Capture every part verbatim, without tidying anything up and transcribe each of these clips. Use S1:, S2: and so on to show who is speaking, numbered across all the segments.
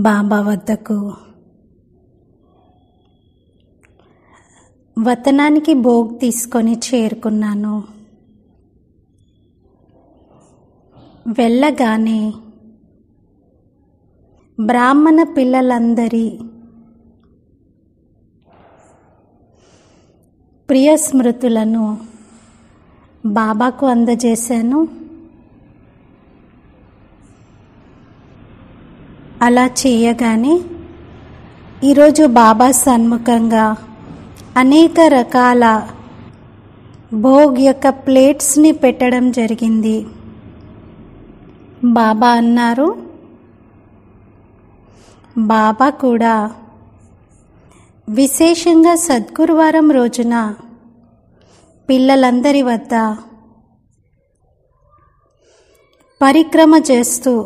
S1: బాబా వద్దకు వతనానికి భోగ్ తీసుకొని చేరుకున్నాను. వెళ్ళగానే బ్రాహ్మణ పిల్లలందరి ప్రియ స్మృతులను బాబాకు అందజేశాను. అలా చేయగానే ఈరోజు బాబా సన్ముఖంగా అనేక రకాల భోగ్ యొక్క ప్లేట్స్ని పెట్టడం జరిగింది. బాబా అన్నారు, బాబా కూడా విశేషంగా సద్గురువారం రోజున పిల్లలందరి వద్ద పరిక్రమ చేస్తూ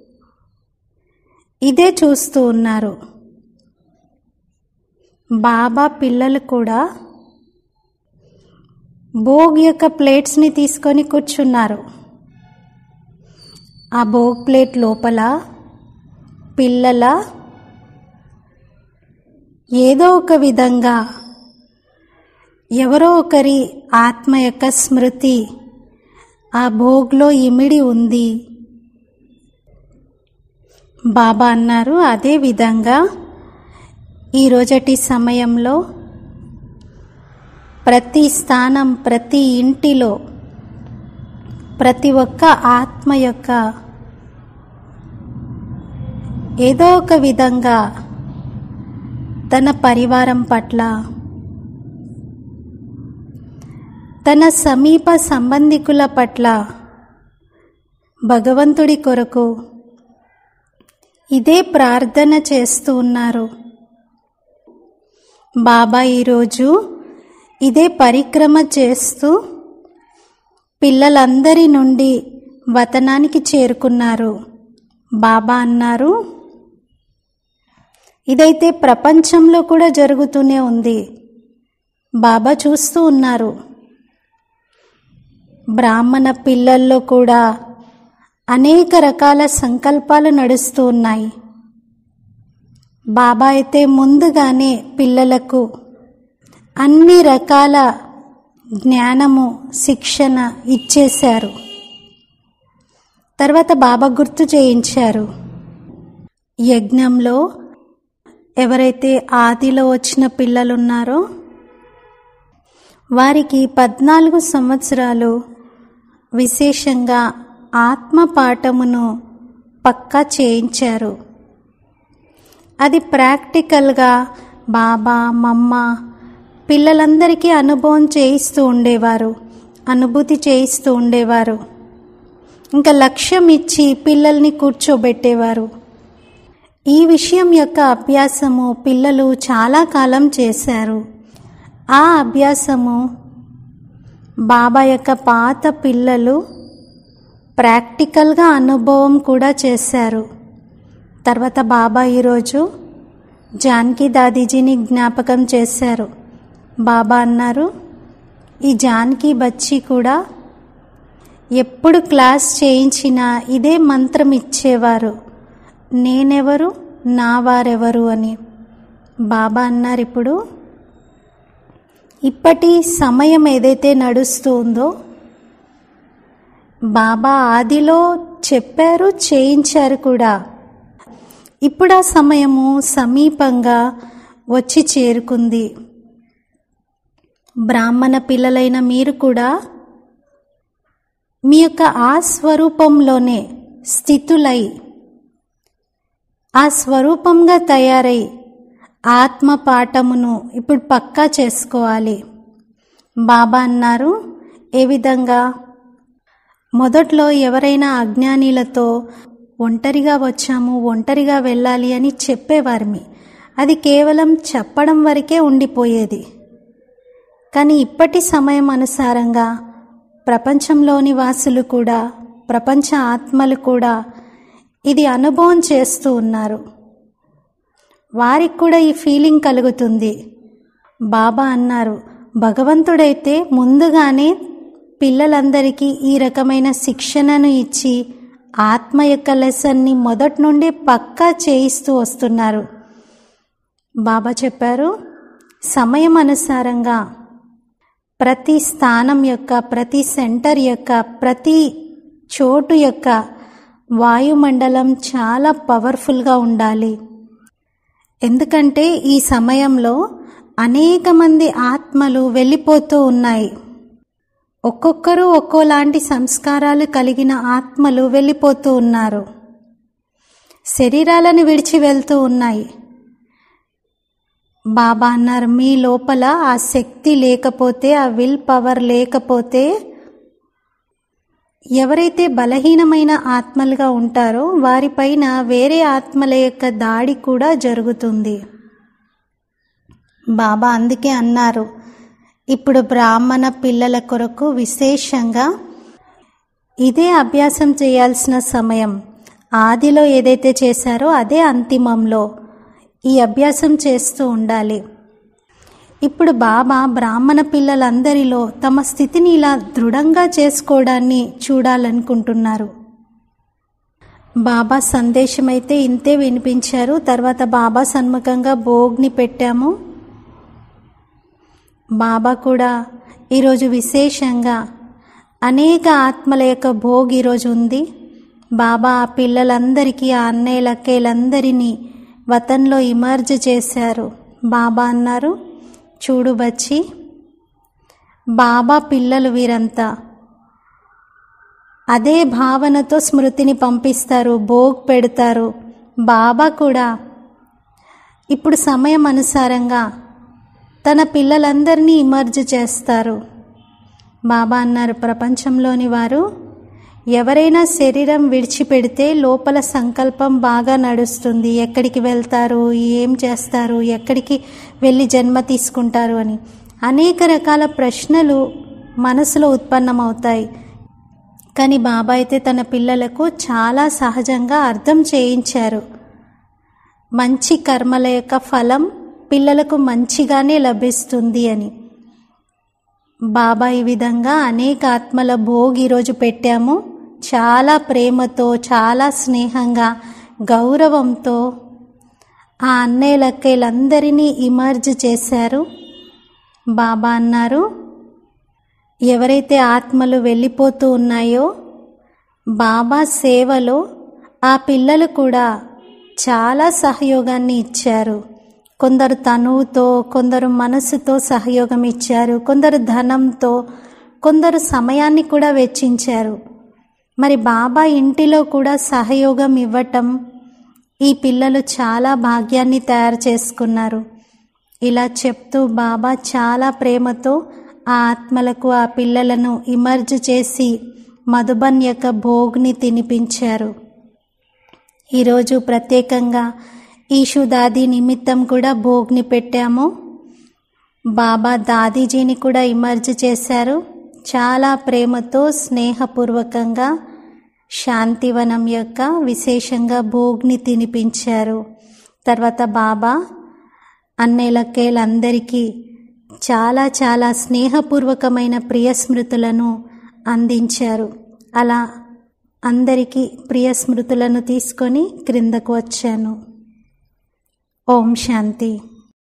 S1: ఇదే చూస్తూ ఉన్నారు. బాబా పిల్లలు కూడా భోగ్ యొక్క ప్లేట్స్ని తీసుకొని కూర్చున్నారు. ఆ భోగ్ ప్లేట్ లోపల పిల్లల ఏదో ఒక విధంగా ఎవరో ఒకరి ఆత్మ యొక్క స్మృతి ఆ భోగ్లో ఇమిడి ఉంది. బాబా అన్నారు, అదే విధంగా ఈరోజటి సమయంలో ప్రతి స్థానం, ప్రతి ఇంటిలో ప్రతి ఒక్క ఆత్మ యొక్క ఏదో ఒక విధంగా తన పరివారం పట్ల, తన సమీప సంబంధికుల పట్ల భగవంతుడి కొరకు ఇదే ప్రార్థన చేస్తూ ఉన్నారు. బాబా ఈరోజు ఇదే పరిక్రమ చేస్తూ పిల్లలందరి నుండి వతనానికి చేరుకున్నారు. బాబా అన్నారు, ఇదైతే ప్రపంచంలో కూడా జరుగుతూనే ఉంది. బాబా చూస్తూ ఉన్నారు. బ్రాహ్మణ పిల్లల్లో కూడా అనేక రకాల సంకల్పాలు నడుస్తూ ఉన్నాయి. బాబా అయితే ముందుగానే పిల్లలకు అన్ని రకాల జ్ఞానము, శిక్షణ ఇచ్చేశారు. తర్వాత బాబా గుర్తు చేయించారు, యజ్ఞంలో ఎవరైతే ఆదిలో వచ్చిన పిల్లలు ఉన్నారో వారికి పద్నాలుగు సంవత్సరాలు విశేషంగా ఆత్మ పాఠమును పక్కా చేయించారు. అది ప్రాక్టికల్గా బాబా, మమ్మ పిల్లలందరికీ అనుభవం చేయిస్తూ ఉండేవారు, అనుభూతి చేయిస్తూ ఉండేవారు. ఇంకా లక్ష్యం ఇచ్చి పిల్లల్ని కూర్చోబెట్టేవారు. ఈ విషయం యొక్క అభ్యాసము పిల్లలు చాలా కాలం చేశారు. ఆ అభ్యాసము బాబా యొక్క పాత పిల్లలు ప్రాక్టికల్గా అనుభవం కూడా చేశారు. తర్వాత బాబా ఈరోజు జానకి దాదీజీని జ్ఞాపకం చేశారు. బాబా అన్నారు, ఈ జానకి బచ్చి కూడా ఎప్పుడు క్లాస్ చేయించినా ఇదే మంత్రం ఇచ్చేవారు, నేనెవరు, నా వారెవరు అని. బాబా అన్నారు, ఇప్పుడు ఇప్పటి సమయం ఏదైతే నడుస్తూ ఉందో బాబా ఆదిలో చెప్పారు, చేయించారు కూడా. ఇప్పుడు ఆ సమయము సమీపంగా వచ్చి చేరుకుంది. బ్రాహ్మణ పిల్లలైన మీరు కూడా మీ యొక్క ఆ స్వరూపంలోనే స్థితులై, ఆ స్వరూపంగా తయారై ఆత్మ పాఠమును ఇప్పుడు పక్కా చేసుకోవాలి. బాబా అన్నారు, ఏ విధంగా మొదట్లో ఎవరైనా అజ్ఞానిలతో ఒంటరిగా వచ్చాము, ఒంటరిగా వెళ్ళాలి అని చెప్పేవారిమి. అది కేవలం చెప్పడం వరకే ఉండిపోయేది. కానీ ఇప్పటి సమయం అనుసారంగా ప్రపంచంలోని వాసులు కూడా, ప్రపంచ ఆత్మలు కూడా ఇది అనుభవం చేస్తూ ఉన్నారు. వారికి కూడా ఈ ఫీలింగ్ కలుగుతుంది. బాబా అన్నారు, భగవంతుడైతే ముందుగానే పిల్లలందరికీ ఈ రకమైన శిక్షణను ఇచ్చి ఆత్మ యొక్క లెసన్ని మొదటి నుండి పక్కా చేయిస్తూ వస్తున్నారు. బాబా చెప్పారు, సమయం అనుసారంగా ప్రతి స్థానం యొక్క, ప్రతి సెంటర్ యొక్క, ప్రతి చోటు యొక్క వాయుమండలం చాలా పవర్ఫుల్గా ఉండాలి. ఎందుకంటే ఈ సమయంలో అనేక మంది ఆత్మలు వెళ్ళిపోతూ ఉన్నాయి. ఒక్కొక్కరు ఒక్కోలాంటి సంస్కారాలు కలిగిన ఆత్మలు వెళ్ళిపోతూ ఉన్నారు. శరీరాలను విడిచి వెళ్తూ ఉన్నాయి. బాబా అన్నారు, మీ లోపల ఆ శక్తి లేకపోతే, ఆ విల్ పవర్ లేకపోతే, ఎవరైతే బలహీనమైన ఆత్మలుగా ఉంటారో వారిపైన వేరే ఆత్మల యొక్క దాడి కూడా జరుగుతుంది. బాబా అందుకే అన్నారు, ఇప్పుడు బ్రాహ్మణ పిల్లల కొరకు విశేషంగా ఇదే అభ్యాసం చేయాల్సిన సమయం. ఆదిలో ఏదైతే చేశారో అదే అంతిమంలో ఈ అభ్యాసం చేస్తూ ఉండాలి. ఇప్పుడు బాబా బ్రాహ్మణ పిల్లలందరిలో తమ స్థితిని ఇలా దృఢంగా చేసుకోవడాన్ని చూడాలనుకుంటున్నారు. బాబా సందేశం అయితే ఇంతే వినిపించారు. తర్వాత బాబా సన్ముఖంగా భోగ్ని పెట్టాము. బాబా కూడా ఈరోజు విశేషంగా అనేక ఆత్మల యొక్క భోగ్ ఈరోజు ఉంది. బాబా ఆ పిల్లలందరికీ, ఆ అన్నయ్యలక్కలందరినీ వతన్లో ఇమర్జ్ చేశారు. బాబా అన్నారు, చూడు బచ్చి, బాబా పిల్లలు వీరంతా అదే భావనతో స్మృతిని పంపిస్తారు, భోగ్ పెడతారు. బాబా కూడా ఇప్పుడు సమయం అనుసారంగా తన పిల్లలందరినీ ఇమర్జ్ చేస్తారు. బాబా అన్నారు, ప్రపంచంలోని వారు ఎవరైనా శరీరం విడిచిపెడితే లోపల సంకల్పం బాగా నడుస్తుంది. ఎక్కడికి వెళ్తారు, ఏం చేస్తారు, ఎక్కడికి వెళ్ళి జన్మ తీసుకుంటారు అని అనేక రకాల ప్రశ్నలు మనసులో ఉత్పన్నమవుతాయి. కానీ బాబా అయితే తన పిల్లలకు చాలా సహజంగా అర్థం చేయించారు. మంచి కర్మల యొక్క ఫలం పిల్లలకు మంచిగానే లభిస్తుంది అని. బాబా ఈ విధంగా అనేక ఆత్మల భోగ్ ఈరోజు పెట్టాము. చాలా ప్రేమతో, చాలా స్నేహంగా, గౌరవంతో ఆ అన్నయ్యలక్కలందరినీ ఇమర్జ్ చేశారు. బాబా అన్నారు, ఎవరైతే ఆత్మలు వెళ్ళిపోతూ ఉన్నాయో బాబా సేవలో ఆ పిల్లలు కూడా చాలా సహయోగాన్ని ఇచ్చారు. కొందరు తనువుతో, కొందరు మనసుతో సహయోగం ఇచ్చారు, కొందరు ధనంతో, కొందరు సమయాన్ని కూడా వెచ్చించారు. మరి బాబా ఇంటిలో కూడా సహయోగం ఇవ్వటం, ఈ పిల్లలు చాలా భాగ్యాన్ని తయారు చేసుకున్నారు. ఇలా చెప్తూ బాబా చాలా ప్రేమతో ఆ ఆత్మలకు, ఆ పిల్లలను ఇమర్జ్ చేసి మధుబన్ యొక్క భోగ్ని తినిపించారు. ఈరోజు ప్రత్యేకంగా ఈషు దాది నిమిత్తం కూడా భోగ్ని పెట్టాము. బాబా దాదీజీని కూడా ఇమర్జ్ చేశారు. చాలా ప్రేమతో, స్నేహపూర్వకంగా శాంతివనం యొక్క విశేషంగా భోగ్ని తినిపించారు. తర్వాత బాబా అన్నయ్యలక్కలందరికీ చాలా చాలా స్నేహపూర్వకమైన ప్రియ స్మృతులను అందించారు. అలా అందరికీ ప్రియ స్మృతులను తీసుకొని క్రిందకు వచ్చాను. ఓం శాంతి.